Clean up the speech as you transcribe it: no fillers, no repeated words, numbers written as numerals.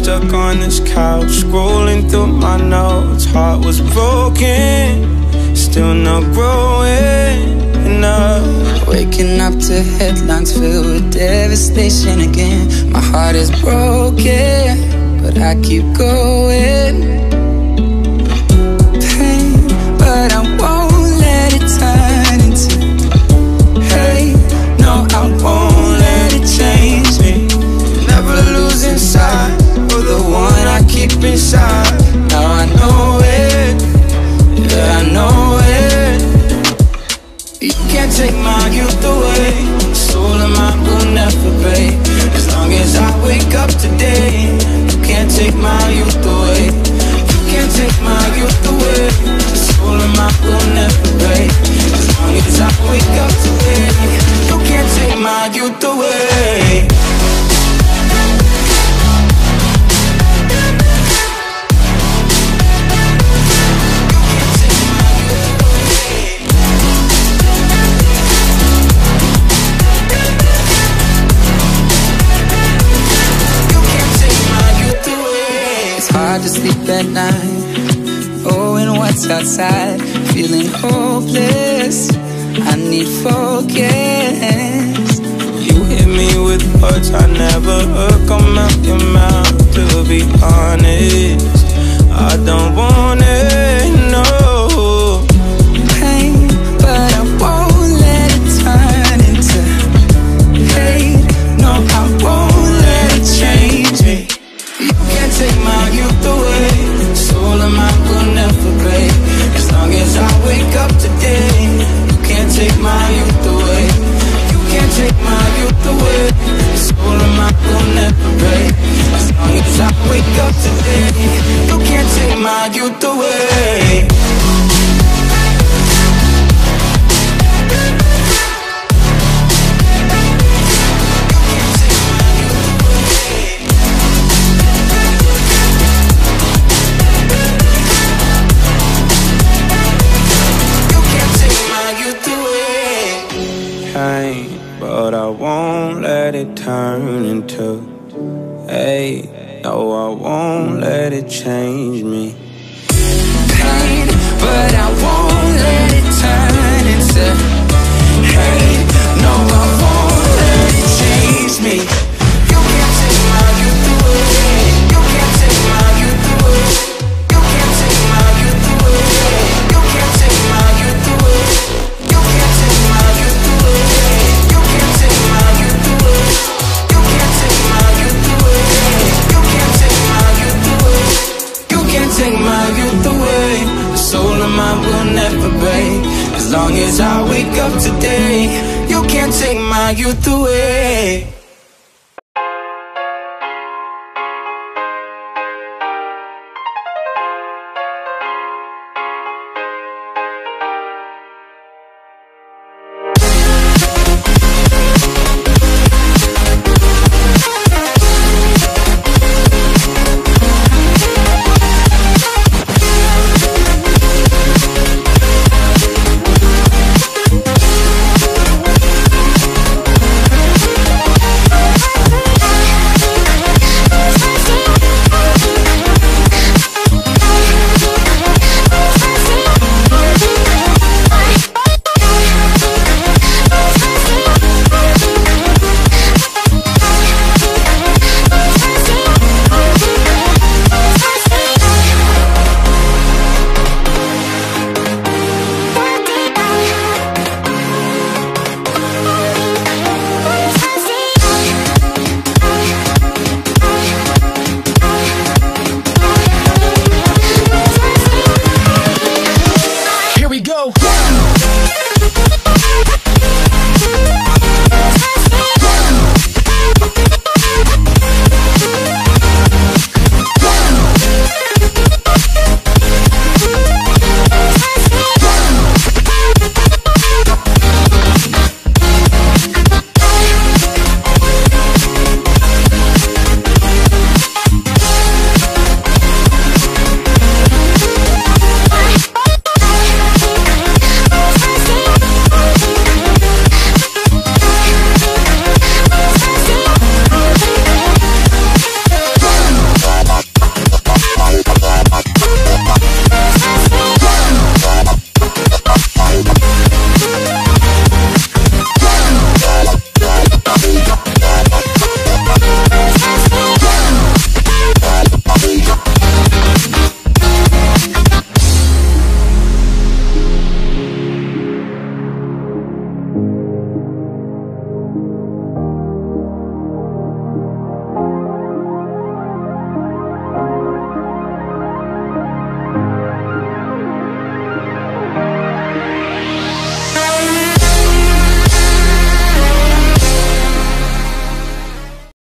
stuck on this couch, scrolling through my notes. Heart was broken, still not growing enough. Waking up to headlines filled with devastation again. My heart is broken, but I keep going. Pain, but I won't let it turn into hate. No, I won't let it change me. Never losing sight of the one I keep inside. Now I know it, yeah, I know it. You can't take my youth away, soul of mine will never pay. As long as I wake up today, you can't take my youth away. You can't take my youth away, soul of mine will never pay. As long as I wake up today, you can't take my youth away. Hard to sleep at night, knowing what's outside, feeling hopeless, I need focus. You hit me with words I never heard come out your mouth. To be honest, I don't want it, no. Pain, but I won't let it turn into hate. No, I won't let it change me. You can't take my youth away, soul of mine will never pay. As long as I wake up today, you can't take my youth away. You can't take my youth away, soul of mine will never pay. As long as I wake up today, you can't take my youth away. But I won't let it turn into hate. No, I won't let it change me. Pain, but I won't let it turn into hate. No, I won't let it change me. You can't take my youth away. You can't take my youth away. You can't take my youth away. You can't take my youth away. You can't take my youth away. You can't take my youth away. You can't take my youth away. You can't take my youth away. You can't take my youth away. The soul of mine will never break. As long as I wake up today, you can't take my youth away.